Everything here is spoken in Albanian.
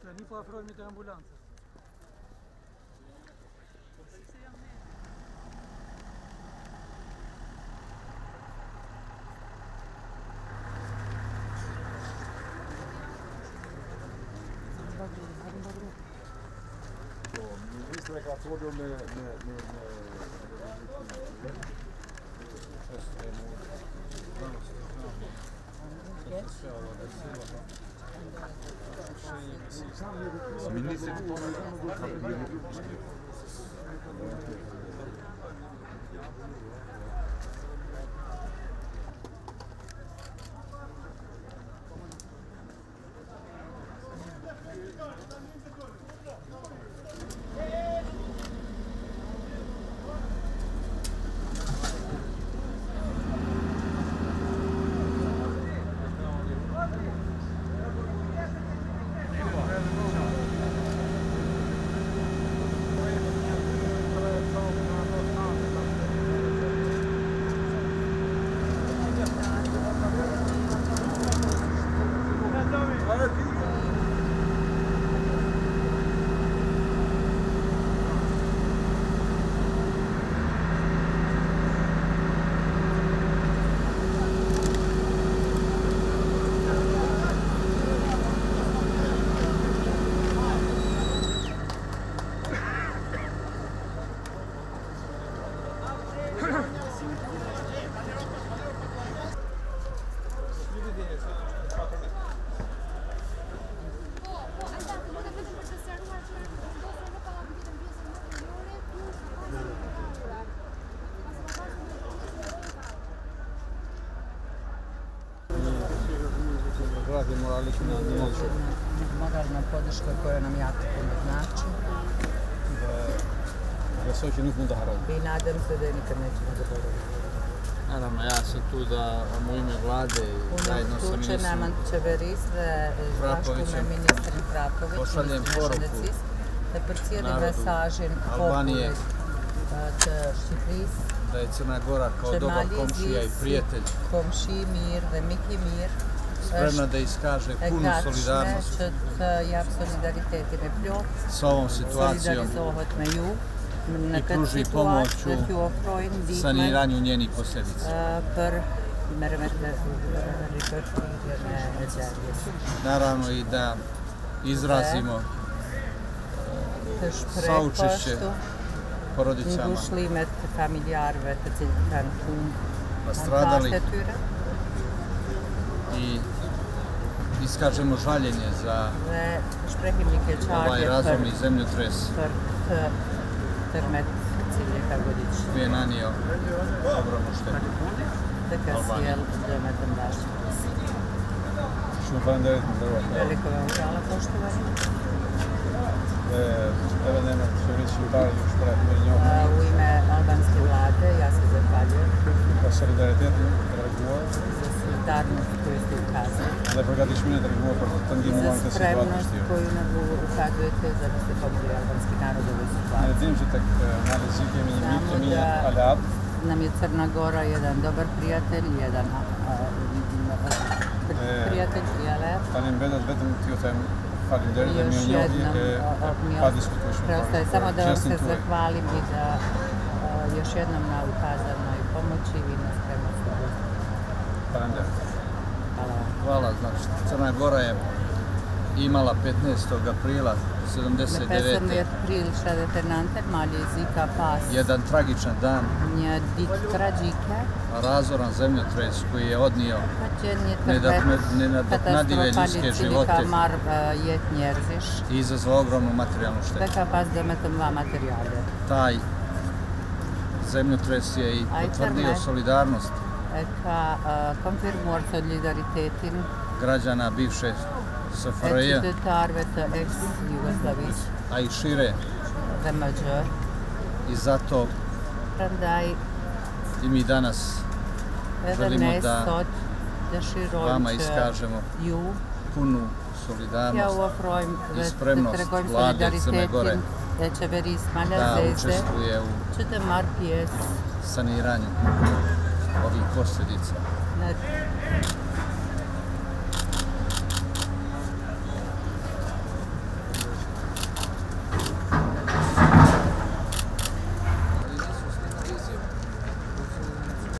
Ni på från mitt ambulans. Vi ska räkna två då med moralna podrška koja nam jako puno znači. I nadam se da je nikad nećemo zaboraviti. Naravno, ja sam tu da u ime vlade i zajedno sa ministrom Prapovićem pošaljem poruku narodu Albanije da je Crna Gora kao dobar komšija i prijatelj spremna da iskaže punu solidarnost s ovom situacijom i pruži pomoć u saniranju njenih posljedica. Naravno i da izrazimo saučešće porodicama nastradalih i iskažemo žaljenje za ovaj razorni zemljotres koji je nanio ogromnu štetu Albaniji. Veliko vam hvala, poštovani. U ime albanske vlade ja se zahvaljujem za solidarnost koju ste ukazali, za spremnost koju nam ukazujete da biste pomogli albanski narod u ovoj situaciji. Znamo da nam je Crna Gora jedan dobar prijatelj, jedan prijatelj i Alep. I još jednom preostaje samo da vam se zahvalim i da još jednom na ukazanoj pomoći i na spremnosti. Hvala. Znači, Crna Gora je imala 15. aprila 79. jedan tragičan dan, razoran zemljotres koji je odnio nenadoknadive ljudske živote i izazvao ogromnu materijalnu štetu. Taj zemljotres je i potvrdio solidarnost građana bivše SFRJ, a i šire. I zato i mi danas želimo da vama iskažemo punu solidarnost i spremnost vlade Crne Gore da učestvuje u saniranju ovih posljedica.